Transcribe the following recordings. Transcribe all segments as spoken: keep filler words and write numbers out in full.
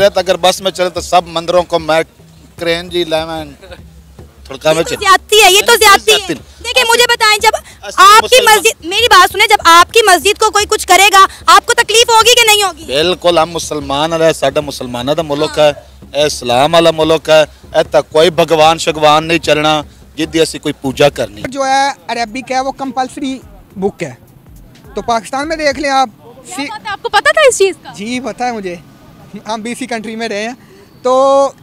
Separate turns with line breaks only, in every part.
मेरे तो अगर बस में चले तो सब मंदिरों को मैं क्रेन जी लेमन थोड़ा में
ज्यादती है, ये तो ज्यादती है। देखिए मुझे बताएं, जब आपकी मस्जिद, मेरी बात सुने, जब आपकी मस्जिद को कोई कुछ करेगा आपको तकलीफ होगी कि नहीं होगी?
बिल्कुल, हम मुसलमान है, साडा मुसलमाना दा मुल्क है, इस्लाम वाला मुल्क है, इतना कोई भगवान शगवान नहीं चलना जिद्दी असी कोई पूजा करनी। जो है अरबिक है वो कंपल्सरी बुक है, तो पाकिस्तान में देख लें आप।
सी... आपको पता था इस चीज़ का?
जी पता है मुझे, हम भी इसी कंट्री में रहे हैं, तो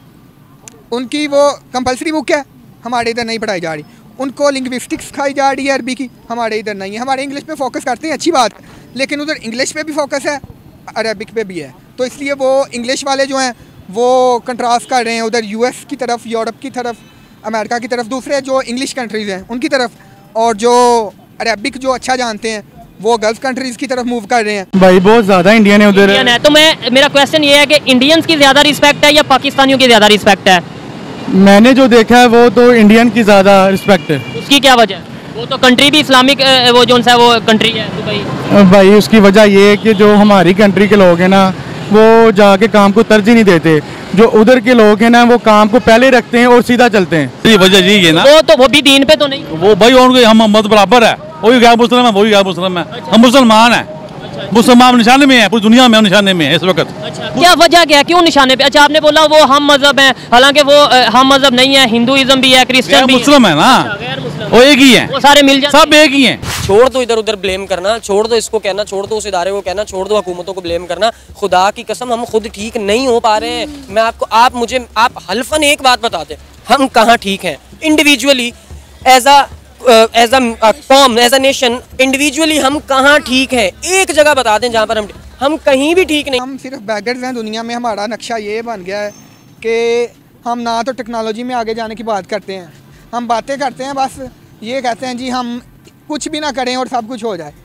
उनकी वो कंपल्सरी बुक है, हमारे इधर नहीं पढ़ाई जा रही। उनको लिंग्विस्टिक्स सिखाई जा रही है अरबी की, हमारे इधर नहीं है। हमारे इंग्लिश पे फोकस करते हैं, अच्छी बात है, लेकिन उधर इंग्लिश पे भी फोकस है, अरबिक पे भी है, तो इसलिए वो इंग्लिश वाले जो हैं वो कंट्रास्ट कर रहे हैं उधर यूएस की तरफ, यूरोप की तरफ, अमेरिका की तरफ, दूसरे जो इंग्लिश कंट्रीज़ हैं उनकी तरफ, और जो अरबिक जो अच्छा जानते हैं वो गल्फ कंट्रीज़ की तरफ मूव कर रहे हैं।
भाई बहुत ज़्यादा इंडियन है उधर
है। तो मैं मेरा क्वेश्चन ये है कि इंडियंस की ज़्यादा रिस्पेक्ट है या पाकिस्तानियों की ज़्यादा रिस्पेक्ट है?
मैंने जो देखा है वो तो इंडियन की ज़्यादा रिस्पेक्ट है।
उसकी क्या वजह? वो तो कंट्री भी इस्लामिक, वो जो सा वो कंट्री है दुबई।
भाई उसकी वजह ये है कि जो हमारी कंट्री के लोग हैं ना वो जाके काम को तरजीह नहीं देते, जो उधर के लोग हैं ना वो काम को पहले रखते हैं और सीधा चलते हैं।
ये वजह यही है ना,
वो तो वो भी दीन पे तो नहीं,
वो भाई उनके हम मत बराबर है, वो भी गैर मुस्लिम है, वो भी गैर मुस्लिम है। अच्छा। हम मुसलमान हैं। अच्छा। मुसलमान निशाने में है, पूरी दुनिया में निशाने में है इस वक्त।
अच्छा। क्या वजह क्या, क्यों निशाने पे? अच्छा आपने बोला वो हम मजहब है, हालांकि वो हम मजहब नहीं है, हिंदुइज्म भी है, क्रिश्चियन भी
मुस्लिम है ना, वो एक ही है,
वो सारे मिल जाते,
सब एक ही हैं।
छोड़ दो इधर उधर ब्लेम करना, छोड़ दो इसको कहना, छोड़ दो उस इदारे को कहना, छोड़ दो हुकूमतों को ब्लेम करना। खुदा की कसम हम खुद ठीक नहीं हो पा रहे हैं। मैं आपको, आप मुझे आप हल्फन एक बात बताते, हम कहाँ ठीक हैं individually, as a as a कॉम, एज अ नेशन, इंडिविजुअली हम कहाँ ठीक हैं? एक जगह बता दें जहाँ पर हम हम कहीं भी ठीक नहीं।
हम सिर्फ बैगर्स हैं दुनिया में। हमारा नक्शा ये बन गया है कि हम ना तो टेक्नोलॉजी में आगे जाने की बात करते हैं, हम बातें करते हैं, बस ये कहते हैं जी हम कुछ भी ना करें और सब कुछ हो जाए।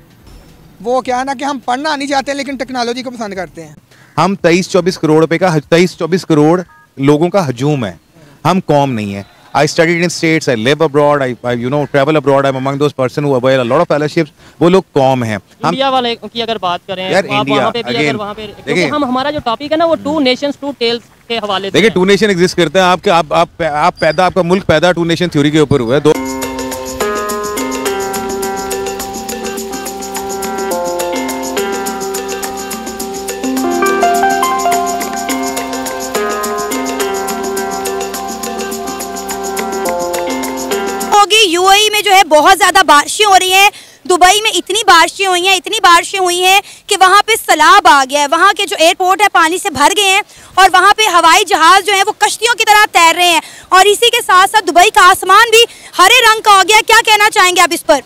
वो क्या है ना कि हम पढ़ना नहीं चाहते लेकिन टेक्नोलॉजी को पसंद करते हैं।
हम तेईस चौबीस करोड़ रुपए का तेईस चौबीस करोड़ लोगों का हजूम है, हम कौम नहीं है। I studied in states, I live abroad, I, I you know travel abroad. I'm among those person who avail a lot of fellowships. वो लोग कौम हैं।
इंडिया वाले की अगर बात करें,
यार इंडिया
वहाँ पे भी अगर वहाँ पे, क्योंकि हम हमारा जो टॉपिक है ना वो टू नेशंस टू टेल्स के हवाले से।
देखिए टू नेशन एग्जिस्ट करते हैं, आपके आप आप आप पैदा, आपका मुल्क पैदा टू नेशन थ्योरी के ऊपर हुआ है। दो
यूएई में जो है बहुत ज़्यादा बारिशें हो रही हैं, दुबई में इतनी बारिशें हुई हैं, इतनी बारिशें हुई हैं कि वहाँ पे सैलाब आ गया है, वहाँ के जो एयरपोर्ट है पानी से भर गए हैं और वहाँ पे हवाई जहाज़ जो है वो कश्तियों की तरह तैर रहे हैं, और इसी के साथ साथ दुबई का आसमान भी हरे रंग का हो गया। क्या कहना चाहेंगे आप इस पर?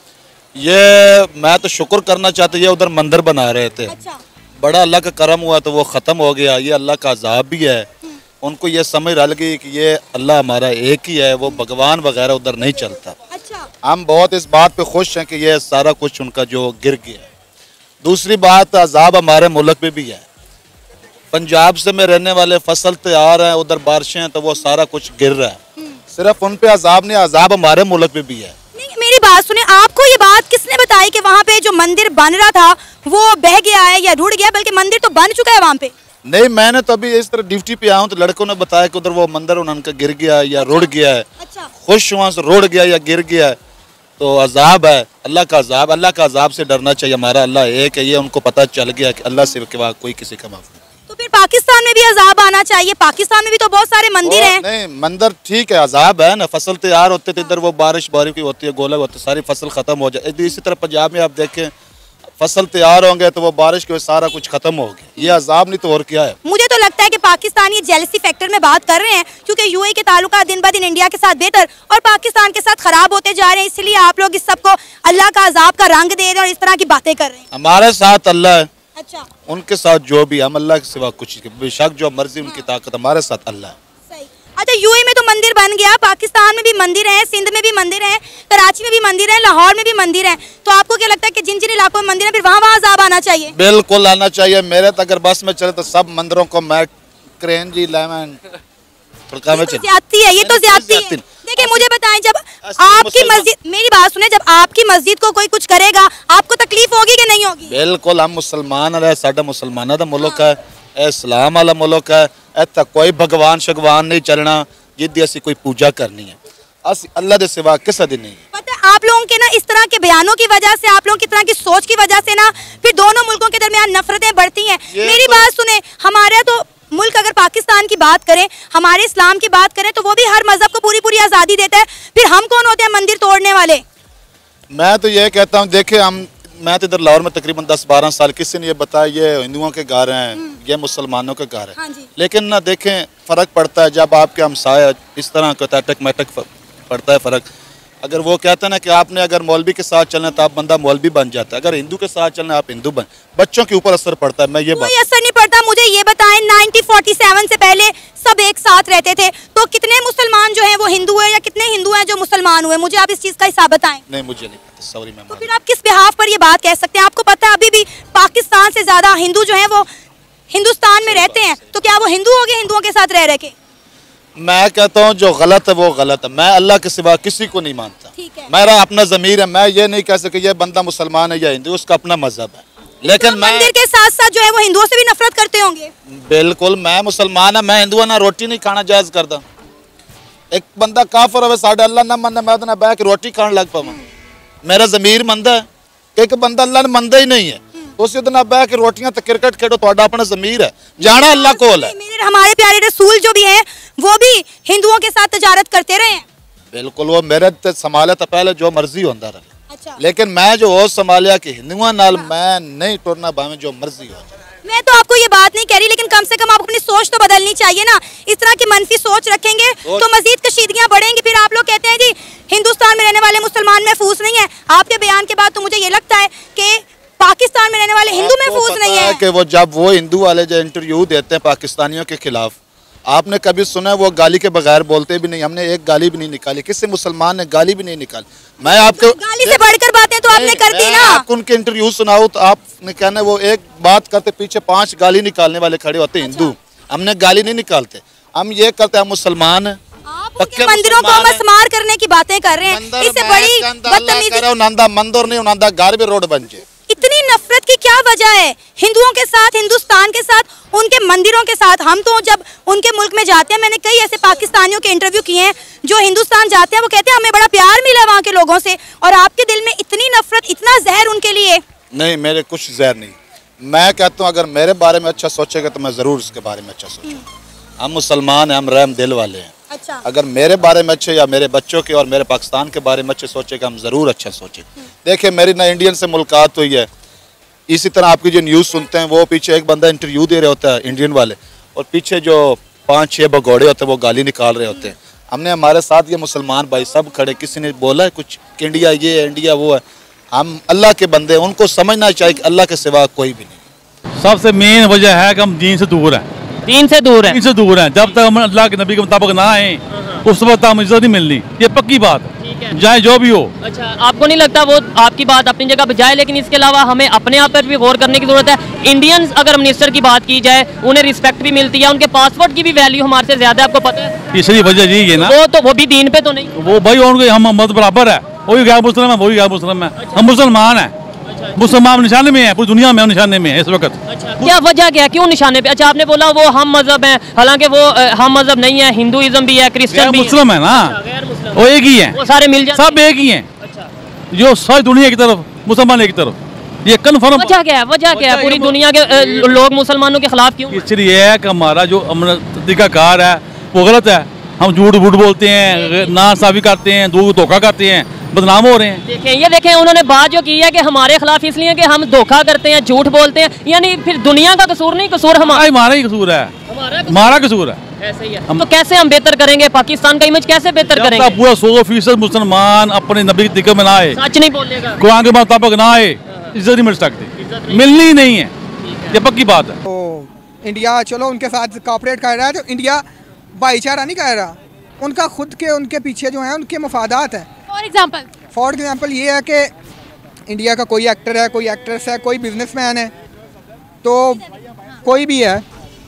ये मैं तो शुक्र करना चाहते, ये उधर मंदिर बना रहे थे। अच्छा। बड़ा अल्लाह का करम हुआ तो वो ख़त्म हो गया। ये अल्लाह का अजाब भी है, उनको ये समझ रल गई कि ये अल्लाह हमारा एक ही है, वो भगवान वगैरह उधर नहीं चलता। अच्छा। हम बहुत इस बात पे खुश हैं कि ये सारा कुछ उनका जो गिर गया। दूसरी बात, अजाब हमारे मुल्क में भी है। पंजाब से में रहने वाले फसल तैयार हैं, उधर बारिशें हैं तो वो सारा कुछ गिर रहा है। सिर्फ उन पे अजाब नहीं, अजाब हमारे मुल्क में भी है।
मेरी बात सुने, आपको ये बात किसने बताई कि वहाँ पे जो मंदिर बन रहा था वो बह गया है या रुड़ गया, बल्कि मंदिर तो बन चुका है वहाँ पे?
नहीं, मैंने तो अभी इस तरह ड्यूटी पे आया हूँ तो लड़कों ने बताया कि उधर वो मंदिर उनका गिर गया है या रुड़ गया है। अच्छा। खुश हुआ से रुड़ गया या गिर गया है तो अजाब है, अल्लाह का अजाब। अल्लाह का अजाब से डरना चाहिए, हमारा अल्लाह एक है, ये उनको पता चल गया कि अल्लाह से के कोई किसी का माफ नहीं।
तो फिर पाकिस्तान में भी अजाब आना चाहिए, पाकिस्तान में भी तो बहुत सारे मंदिर हैं।
नहीं, मंदिर ठीक है, अजाब है ना, फसल तैयार होते थे इधर, वो बारिश बारिश की होती है, गोला होती है, सारी फसल खत्म हो जाए। इसी तरह पंजाब में आप देखें फसल तैयार होंगे तो वो बारिश के सारा कुछ खत्म हो गया। ये अजाब नहीं तो और क्या है? मुझे
तो लगता है कि पाकिस्तान ये जेलसी फैक्टर में बात कर रहे हैं, क्योंकि यूएई के ताल्लुकात दिन ब दिन इंडिया के साथ बेहतर और पाकिस्तान के साथ खराब होते जा रहे हैं, इसलिए आप लोग इस सबको अल्लाह का अजाब का रंग दे रहे हैं और इस तरह की बातें कर रहे हैं।
हमारे साथ अल्लाह है।
अच्छा।
उनके साथ जो भी, हम अल्लाह के सिवा कुछ, बेशक जो मर्जी उनकी ताकत, हमारे साथ अल्लाह है।
अच्छा, यूएई में तो मंदिर बन गया, पाकिस्तान में भी मंदिर है, सिंध में भी मंदिर है, कराची में भी मंदिर है, लाहौर में भी मंदिर है, तो आपको क्या लगता है कि जिन जिन इलाकों में मंदिर है फिर वहाँ वहाँ अजाब आना चाहिए?
बिल्कुल आना चाहिए। मेरे तो अगर बस में चले तो सब मंदिरों को मैं क्रेन जी लेमन थोड़ा में चले।
ज्यादती है, ये तो ज्यादती है। देखिए मुझे बताएं, जब आपकी मस्जिद, मेरी बात सुने, जब आपकी मस्जिद को कोई कुछ करेगा आपको तकलीफ होगी कि नहीं होगी?
बिल्कुल, हम मुसलमान है, साडा मुसलमाना दा मुल्क है, इस्लाम वाला मुल्क है, इतना कोई भगवान शगवान नहीं चलना जिद्दी असी कोई पूजा करनी है, अस अल्लाह के सिवा किसी दी नहीं।
पता है आप लोगों के ना इस तरह के बयानों की वजह से, आप लोगों की तरह की सोच की वजह से ना फिर दोनों मुल्कों के दरमियान नफरतें बढ़ती हैं। मेरी तो... बात सुने, हमारे तो मुल्क अगर पाकिस्तान की बात करें, हमारे इस्लाम की बात करें तो वो भी हर मजहब को पूरी पूरी आज़ादी देता है, फिर हम कौन होते हैं मंदिर तोड़ने वाले?
मैं तो ये कहता हूँ, देखे हम मैं तो इधर लाहौर में तकरीबन दस बारह साल, किसी ने ये बताया ये हिंदुओं के घर हैं, ये मुसलमानों के घर हैं।
हाँ,
लेकिन ना देखें फ़र्क पड़ता है जब आपके हमसाया इस तरह का टक मटक पड़ता है फ़र्क। अगर वो कहते हैं ना कि आपने अगर मौलवी के साथ चलना तो आप बंदा मौलवी बन जाता है, अगर हिंदू के साथ चलना आप हिंदू बन, बच्चों के ऊपर असर पड़ता है। मैं ये
कोई असर नहीं पड़ता। मुझे ये बताएं, नाइनटीन फोर्टी सेवन से पहले सब एक साथ रहते थे, तो कितने मुसलमान जो हैं वो हिंदू हैं या कितने हिंदू हैं जो मुसलमान हुए? मुझे आप इस चीज़ का हिसाब बताएं।
नहीं मुझे नहीं पता, सॉरी मैम।
तो फिर आप किस बिहाफ पर ये बात कह सकते हैं? आपको पता है अभी भी पाकिस्तान से ज्यादा हिंदू जो है वो हिंदुस्तान में रहते हैं, तो क्या वो हिंदू हो गए हिंदुओं के साथ रह रह के?
मैं कहता हूँ जो गलत है वो गलत है। मैं अल्लाह के सिवा किसी को नहीं मानता, मेरा अपना ज़मीर है। मैं ये नहीं कह सके ये बंदा मुसलमान है या हिंदू, उसका अपना मजहब है। लेकिन
तो
मैं
मंदिर के साथ साथ जो है वो हिंदुओं से भी नफरत करते होंगे।
बिल्कुल, मैं मुसलमान है, मैं हिंदू ना रोटी नहीं खाना जायज़ करता। एक बंदा काफिर हो साढ़े अल्लाह ना मन मैं तो बह के रोटी खाने लग पावा, मेरा ज़मीर मंदा है। एक बंदा अल्लाह ने मंदा ही नहीं है, उस बह के रोटियां तो क्रिकेट खेलो, तो अपना ज़मीर है, जाना अल्लाह को है।
मेरे हमारे प्यारे रसूल जो भी हैं वो भी हिंदुओं के साथ तजारत करते रहे हैं।
बिल्कुल, वो मेरे संभाला तो पहले जो मर्जी होता रहा।
अच्छा।
लेकिन मैं जो हो संभालिया कि हिंदुओं नाल मैं नहीं टुरना, भावे जो मर्जी हो।
मैं तो आपको ये बात नहीं कह रही, लेकिन कम से कम आप अपनी सोच तो बदलनी चाहिए ना। इस तरह की मनफी सोच रखेंगे तो मजीद कशीदगियां बढ़ेंगी। फिर आप लोग कहते हैं जी हिंदुस्तान में रहने वाले मुसलमान महफूज नहीं है। आपके बयान के बाद तो मुझे ये लगता है कि पाकिस्तान में रहने वाले हिंदू महफूज नहीं है।
कि वो जब वो हिंदू वाले जो इंटरव्यू देते हैं पाकिस्तानियों के खिलाफ, आपने कभी सुना है वो गाली के बगैर बोलते भी नहीं? हमने एक गाली भी नहीं निकाली, किसी मुसलमान ने गाली भी नहीं निकाली। मैं आपको
गाली से बढ़कर बातें तो आपने कर दी ना।
आप उनके इंटरव्यू सुनाओ तो आपने कहना वो एक बात करते पीछे पांच गाली निकालने वाले खड़े होते हिंदू। हमने गाली नहीं निकालते, हम ये करते हैं मुसलमान है।
आप मंदिरों को मस्मार करने की बातें कर रहे हैं, इससे बड़ी बदतमीजी।
मंदिर नहीं उन्होंने घर भी रोड बन जाए।
इतनी नफरत की क्या वजह है हिंदुओं के साथ, हिंदुस्तान के साथ, उनके मंदिरों के साथ? हम तो जब उनके मुल्क में जाते हैं, मैंने कई ऐसे पाकिस्तानियों के इंटरव्यू किए हैं जो हिंदुस्तान जाते हैं, वो कहते हैं हमें बड़ा प्यार मिला वहाँ के लोगों से, और आपके दिल में इतनी नफरत, इतना जहर उनके लिए?
नहीं, मेरे कुछ जहर नहीं। मैं कहता हूँ अगर मेरे बारे में अच्छा सोचेगा तो मैं ज़रूर उसके बारे में अच्छा सोचूंगा। हम मुसलमान हैं, हम रहम दिल वाले हैं।
अच्छा।
अगर मेरे बारे में अच्छे या मेरे बच्चों के और मेरे पाकिस्तान के बारे में अच्छे सोचेगा, हम ज़रूर अच्छा सोचें। देखिए मेरी ना इंडियन से मुलाकात हुई है, इसी तरह आपकी जो न्यूज़ सुनते हैं वो पीछे एक बंदा इंटरव्यू दे रहे होता है इंडियन वाले, और पीछे जो पाँच छः भगोड़े होते हैं वो गाली निकाल रहे होते हैं। हमने हमारे साथ ये मुसलमान भाई सब खड़े, किसी ने बोला है कुछ कि इंडिया ये है इंडिया वो है? हम अल्लाह के बंदे, उनको समझना चाहिए कि अल्लाह के सिवा कोई भी नहीं।
सबसे मेन वजह है कि हम दीन से दूर हैं।
दीन से दूर है,
दीन से दूर हैं। जब तक हम अल्लाह के नबी के मुताबिक ना आए उस वक्त हम इज्जत नहीं मिलनी, ये पक्की बात है, चाहे जो भी हो।
अच्छा, आपको नहीं लगता वो आपकी बात अपनी जगह पर जाए, लेकिन इसके अलावा हमें अपने आप पर भी गौर करने की जरूरत है। इंडियंस अगर मिनिस्टर की बात की जाए उन्हें रिस्पेक्ट भी मिलती है, उनके पासपोर्ट की भी वैल्यू हमारे से ज्यादा है, आपको पता है?
तीसरी वजह यही है ना,
वो तो वो भी दीन पे तो नहीं,
वो भाई उनके हम मत बराबर है, वही गैर मुस्लिम है वही गैर मुस्लिम है। हम मुसलमान हैं, मुसलमान निशाने में है, पूरी दुनिया में निशाने में है इस वक्त।
अच्छा, क्या वजह क्या है, क्यों निशाने पे? अच्छा, आपने बोला वो हम मजहब है, हालांकि वो हम मजहब नहीं है, हिंदुइज्म भी है, क्रिश्चियन भी है,
मुस्लिम है ना, वो एक ही है,
वो सारे मिल जाते,
सब एक ही हैं। जो सारी दुनिया की तरफ मुसलमान एक तरफ, ये कन्फर्म।
वजह क्या है, वजह क्या है? पूरी दुनिया के लोग मुसलमानों के खिलाफ क्यों?
इसलिए है कि हमारा जो तरीकाकार है वो गलत है। हम झूठ बूठ बोलते हैं, ना साफी करते हैं, दूर धोखा करते हैं, बदनाम हो रहे हैं।
देखें ये देखें उन्होंने बात जो की है कि हमारे खिलाफ इसलिए कि हम धोखा करते हैं, झूठ बोलते हैं, यानी फिर दुनिया का कसूर नहीं, कसूर हमारा
हमारा ही कसूर है, हमारा कसूर है।
ऐसे ही है। हम तो कैसे हम बेहतर करेंगे पाकिस्तान का इमेज, कैसे बेहतर करेंगे?
पूरा सौ फीसद मुसलमान अपने नबी के तरीके में ना आए,
सच नहीं बोलेगा,
कुरान के मुताबिक ना आए, इज्जत नहीं मिल सकती, मिलनी ही नहीं है, ये पक्की बात है।
तो इंडिया चलो उनके साथ कॉपरेट कर रहा है, तो इंडिया भाईचारा नहीं कर रहा, उनका खुद के उनके पीछे जो है उनके मफादात हैं।
फॉर एग्जाम्पल
फॉर एग्जाम्पल ये है कि इंडिया का कोई एक्टर है, कोई एक्ट्रेस है, कोई बिजनेसमैन है, तो कोई भी है,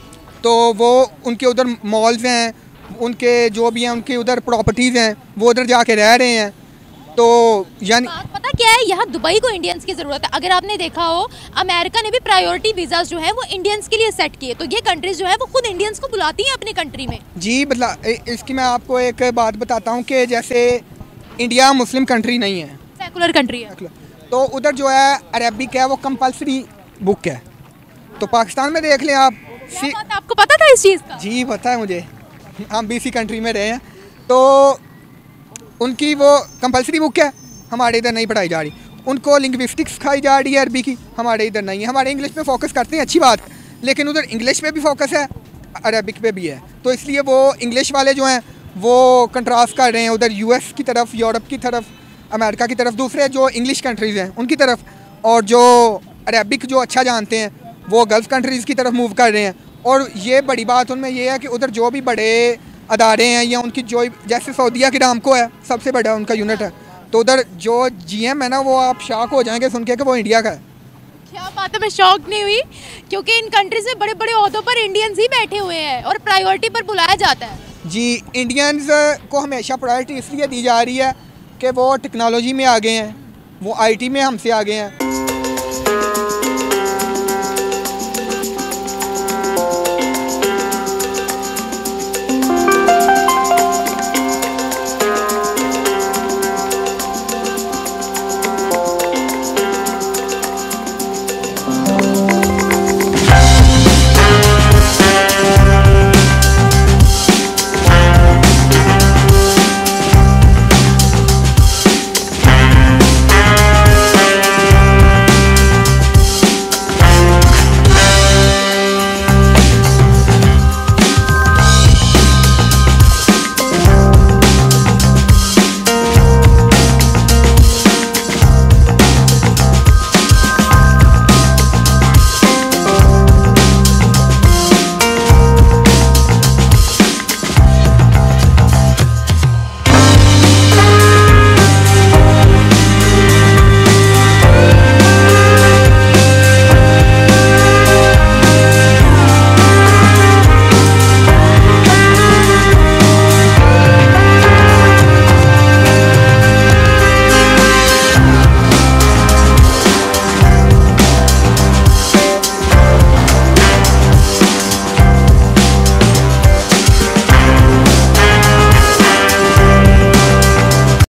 तो वो उनके उधर मॉल्स हैं, उनके जो भी हैं उनके उधर प्रॉपर्टीज़ हैं, वो उधर जाके रह रहे हैं, तो यानी
पता
क्या है, यहाँ दुबई को इंडियंस की ज़रूरत है। अगर आपने देखा हो, अमेरिका ने भी प्रायोरिटी वीज़ाज जो है वो इंडियंस के लिए सेट किए, तो ये कंट्रीज जो है वो खुद इंडियंस को बुलाती हैं अपनी कंट्री में। जी
मतलब इसकी मैं आपको एक बात बताता हूँ कि जैसे इंडिया मुस्लिम कंट्री नहीं है,
सेकुलर कंट्री है,
तो उधर जो है अरबिक है वो कंपल्सरी बुक है। तो पाकिस्तान में देख लें आप,
बात आपको पता था इस चीज़ का?
जी पता है मुझे, हम भी इसी कंट्री में रहे हैं। तो उनकी वो कंपल्सरी बुक है, हमारे इधर नहीं पढ़ाई जा रही। उनको लिंग्विस्टिक्स सिखाई जा रही है अरबी की, हमारे इधर नहीं है। हमारे इंग्लिश पे फोकस करते हैं, अच्छी बात, लेकिन उधर इंग्लिश पे भी फोकस है, अरबिक पे भी है। तो इसलिए वो इंग्लिश वाले जो हैं वो कंट्रास्ट कर रहे हैं उधर यूएस की तरफ, यूरोप की तरफ, अमेरिका की तरफ, दूसरे जो इंग्लिश कंट्रीज़ हैं उनकी तरफ, और जो अरबिक जो अच्छा जानते हैं वो गल्फ़ कंट्रीज़ की तरफ मूव कर रहे हैं। और ये बड़ी बात उनमें ये है कि उधर जो भी बड़े अदारे हैं या उनकी जो, जैसे सऊदीया की रामको है, सबसे बड़ा उनका यूनिट है, तो उधर जो जीएम है ना, वो आप शॉक हो जाएंगे सुन के कि वो इंडिया का है।
क्या बात है, मैं शॉक नहीं हुई, क्योंकि इन कंट्रीज में बड़े बड़े ओहदों पर इंडियंस ही बैठे हुए हैं और प्रायोरिटी पर बुलाया जाता है।
जी, इंडियंस को हमेशा प्रायोरिटी इसलिए दी जा रही है कि वो टेक्नोलॉजी में आगे हैं, वो आईटी में हमसे आगे हैं,